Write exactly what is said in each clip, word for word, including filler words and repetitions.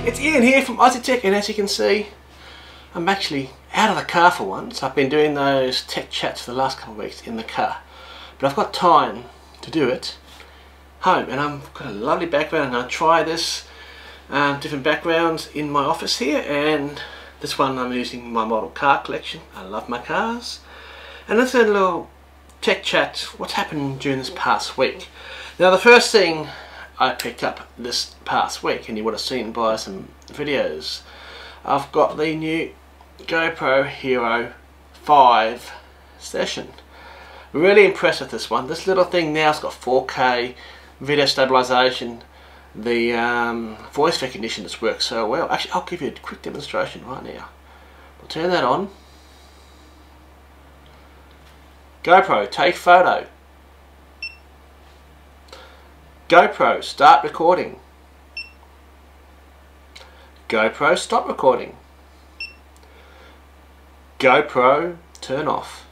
It's Ian here from Aussie Tech, and as you can see, I'm actually out of the car for once. I've been doing those tech chats for the last couple of weeks in the car, but I've got time to do it home, and I've got a lovely background. I'm going to try this um, different backgrounds in my office here, and this one I'm using my model car collection. I love my cars, and let's do a little tech chat. What's happened during this past week? Now, the first thing I picked up this past week, and you would have seen by some videos, I've got the new GoPro Hero five Session. Really impressed with this one. This little thing now's got four K video stabilization. The um, voice recognition has worked so well. Actually, I'll give you a quick demonstration right now. We'll turn that on. GoPro, take photo. GoPro, start recording. GoPro, stop recording. GoPro, turn off.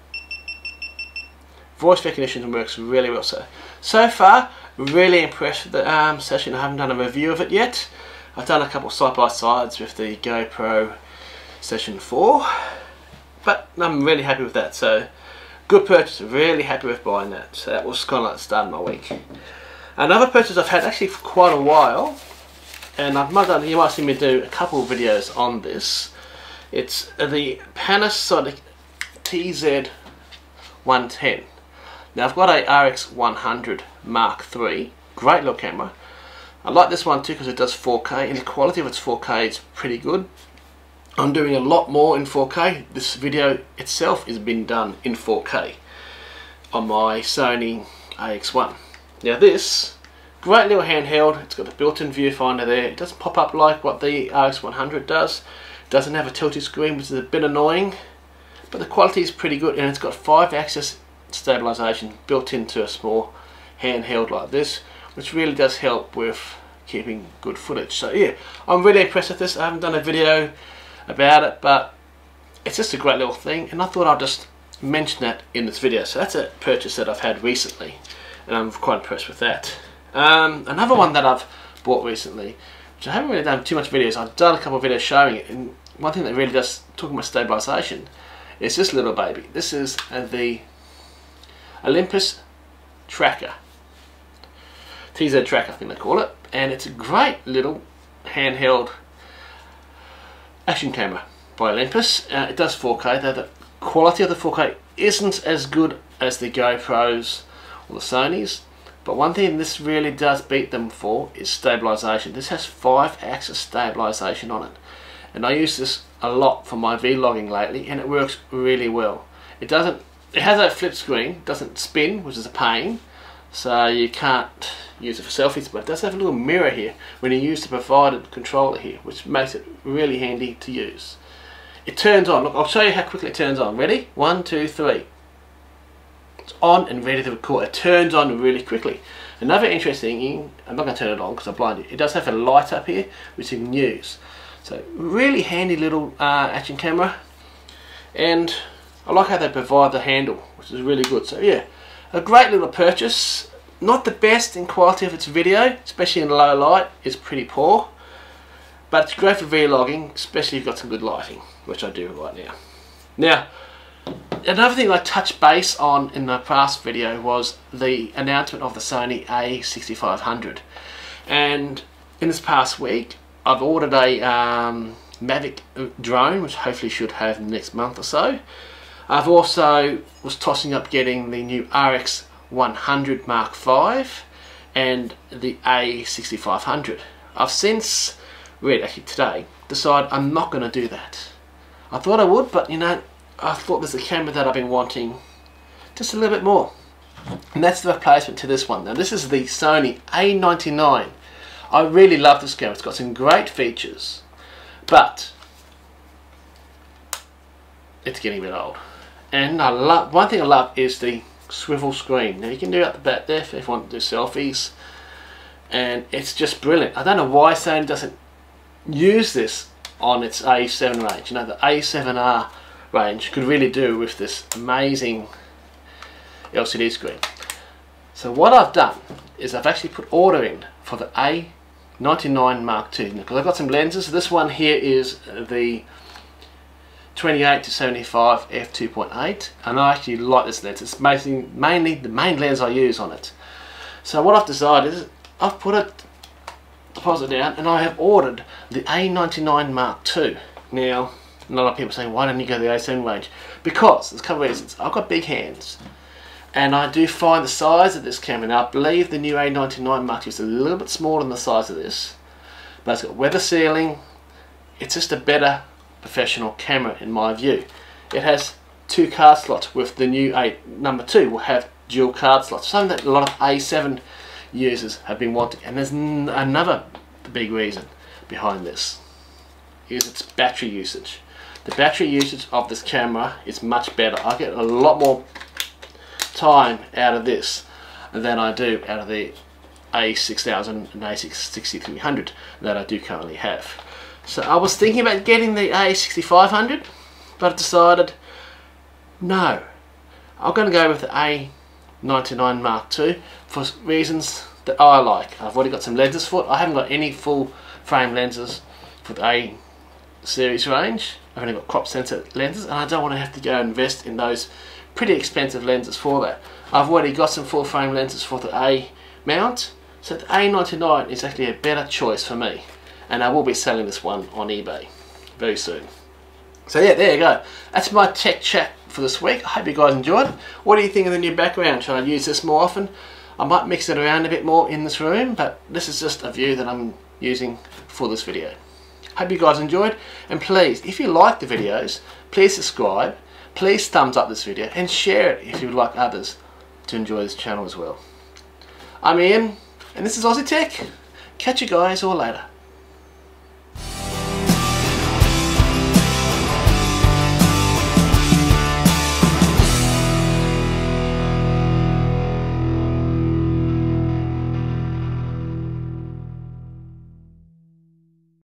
Voice recognition works really well. So, so far, really impressed with the um, session. I haven't done a review of it yet. I've done a couple side-by-sides with the GoPro Session four, but I'm really happy with that. So, good purchase. Really happy with buying that. So that was kind of like the start of my week. Another purchase I've had actually for quite a while, and I've done, you might see me do a couple of videos on this. It's the Panasonic T Z one ten. Now, I've got a R X one hundred Mark three, great little camera. I like this one too because it does four K, and the quality of its four K is pretty good. I'm doing a lot more in four K. This video itself has been done in four K on my Sony A X one. Now this, great little handheld, it's got a built-in viewfinder there. It doesn't pop up like what the R X one hundred does. It doesn't have a tilted screen, which is a bit annoying, but the quality is pretty good, and it's got five axis stabilization built into a small handheld like this, which really does help with keeping good footage. So yeah, I'm really impressed with this. I haven't done a video about it, but it's just a great little thing, and I thought I'd just mention that in this video. So that's a purchase that I've had recently, and I'm quite impressed with that. Um, another one that I've bought recently, which I haven't really done too much videos, I've done a couple of videos showing it, and one thing that really does, talking about stabilization, is this little baby. This is uh, the Olympus Tracker, T Z Tracker I think they call it, and it's a great little handheld action camera by Olympus. Uh, it does four K, though the quality of the four K isn't as good as the GoPros or the Sonys, but one thing this really does beat them for is stabilization. This has five axis stabilization on it, and I use this a lot for my vlogging lately, and it works really well. It doesn't It has a flip screen, doesn't spin, which is a pain, so you can't use it for selfies, but it does have a little mirror here when you use the provided controller here, which makes it really handy to use. It turns on. Look, I'll show you how quickly it turns on. Ready? One, two, three. It's on and ready to record. It turns on really quickly. Another interesting thing, I'm not going to turn it on because I'm blinded. It does have a light up here, which you can use. So, really handy little uh, action camera, and I like how they provide the handle, which is really good. So yeah, a great little purchase. Not the best in quality of its video, especially in low light. It's pretty poor, but it's great for vlogging, especially if you've got some good lighting, which I do right now. Now, another thing I touched base on in the past video was the announcement of the Sony A sixty-five hundred, and in this past week I've ordered a um, Mavic drone, which hopefully should have in the next month or so. I've also was tossing up getting the new R X one hundred Mark five and the A sixty-five hundred. I've since, really actually today, decided I'm not going to do that. I thought I would, but you know, I thought there's a camera that I've been wanting just a little bit more. And that's the replacement to this one. Now this is the Sony A ninety-nine. I really love this camera. It's got some great features, but it's getting a bit old. And I love, one thing I love is the swivel screen. Now you can do it at the back there if you want to do selfies, and it's just brilliant. I don't know why Sony doesn't use this on its A seven range. You know, the A seven R range could really do with this amazing L C D screen. So what I've done is I've actually put order in for the A ninety-nine Mark two, because I've got some lenses. This one here is the twenty-eight to seventy-five f two point eight, and I actually like this lens. It's mainly, mainly the main lens I use on it. So what I've decided is I've put a deposit down and I have ordered the A ninety-nine Mark two. Now, a lot of people are saying, why don't you go to the A seven range? Because there's a couple of reasons. I've got big hands, and I do find the size of this camera, now I believe the new A ninety-nine Mark two is a little bit smaller than the size of this, but it's got weather sealing. It's just a better professional camera in my view. It has two card slots, with the new A number two will have dual card slots, something that a lot of A seven users have been wanting. And there's n another big reason behind this is its battery usage. The battery usage of this camera is much better. I get a lot more time out of this than I do out of the A six thousand and A sixty-three hundred that I do currently have. So I was thinking about getting the A sixty-five hundred, but I decided no, I'm going to go with the A ninety-nine Mark two for reasons that I like. I've already got some lenses for it. I haven't got any full frame lenses for the A series range. I've only got crop sensor lenses, and I don't want to have to go and invest in those pretty expensive lenses for that. I've already got some full frame lenses for the A mount, so the A ninety-nine is actually a better choice for me, and I will be selling this one on eBay very soon. So yeah, there you go. That's my tech chat for this week. I hope you guys enjoyed it. What do you think of the new background? Should I use this more often? I might mix it around a bit more in this room, but this is just a view that I'm using for this video. Hope you guys enjoyed, and please, if you like the videos, please subscribe, please thumbs up this video, and share it if you would like others to enjoy this channel as well. I'm Ian, and this is Aussie Tech. Catch you guys all later.